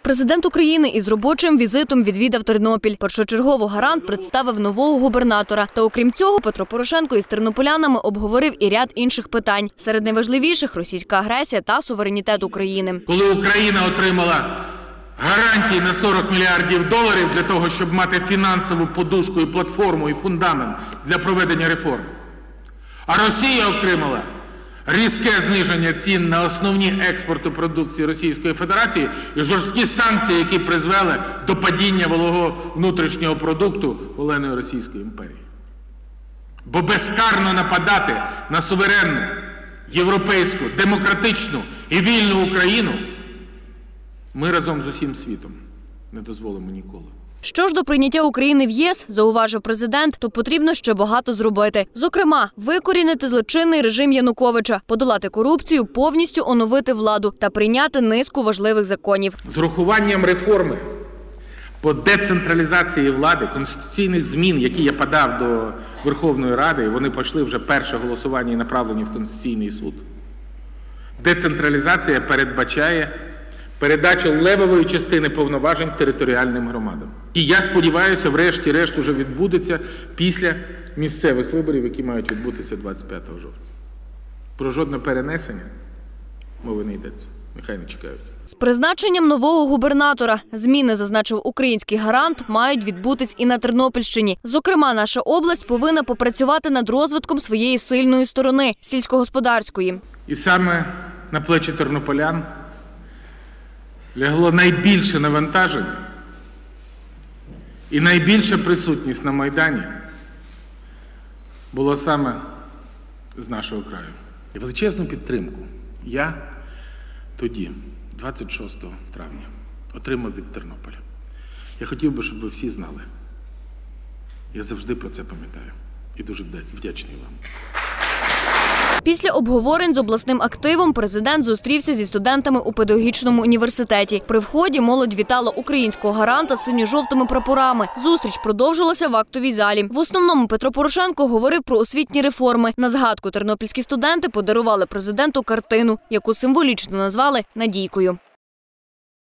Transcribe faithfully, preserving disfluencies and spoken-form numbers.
Президент України із робочим візитом відвідав Тернопіль. Першочергово гарант представив нового губернатора. Та окрім цього, Петро Порошенко із тернополянами обговорив і ряд інших питань. Серед найважливіших – російська агресія та суверенітет України. Коли Україна отримала гарантії на сорок мільярдів доларів для того, щоб мати фінансову подушку і платформу, і фундамент для проведення реформ, а Росія отримала різке зниження цін на основні експорти продукції Російської Федерації і жорсткі санкції, які призвели до падіння валового внутрішнього продукту оленої Російської імперії. Бо безкарно нападати на суверенну, європейську, демократичну і вільну Україну ми разом з усім світом не дозволимо ніколи. Що ж до прийняття України в ЄС, зауважив президент, то потрібно ще багато зробити. Зокрема, викорінити злочинний режим Януковича, подолати корупцію, повністю оновити владу та прийняти низку важливих законів. З урахуванням реформи по децентралізації влади, конституційних змін, які я подав до Верховної Ради, і вони пішли вже перше голосування і направлені в Конституційний суд. Децентралізація передбачає передачу левової частини повноважень територіальним громадам. І я сподіваюся, врешті-решт уже відбудеться після місцевих виборів, які мають відбутися двадцять п'ятого жовтня. Про жодне перенесення мови не йдеться. Нехай не чекають. З призначенням нового губернатора зміни, зазначив український гарант, мають відбутись і на Тернопільщині. Зокрема, наша область повинна попрацювати над розвитком своєї сильної сторони – сільськогосподарської. І саме на плечі тернополян лягло найбільше навантаження і найбільша присутність на Майдані було саме з нашого краю. І величезну підтримку я тоді, двадцять шостого травня, отримав від Тернополя. Я хотів би, щоб ви всі знали. Я завжди про це пам'ятаю і дуже вдячний вам. Після обговорень з обласним активом президент зустрівся зі студентами у педагогічному університеті. При вході молодь вітала українського гаранта синьо-жовтими прапорами. Зустріч продовжилася в актовій залі. В основному Петро Порошенко говорив про освітні реформи. На згадку тернопільські студенти подарували президенту картину, яку символічно назвали «Надійкою».